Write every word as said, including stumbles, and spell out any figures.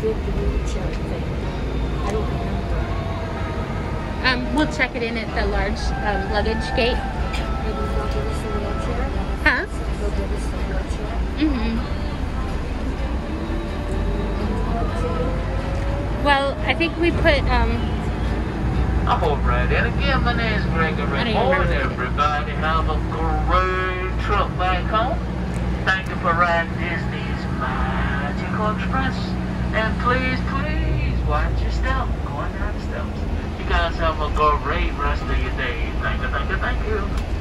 did the wheelchair thing. I don't remember. Um, we'll check it in at the large um, luggage gate. Maybe they'll give us a wheelchair. Huh? They'll give us a wheelchair. Mm-hmm. Well, I think we put, um... I'm alright, and again, my name is Gregory Moore. Everybody have a great trip back home. Thank you for riding Disney's Magical Express. And please, please, watch your step. Going down the steps. You guys have a great rest of your day. Thank you, thank you, thank you.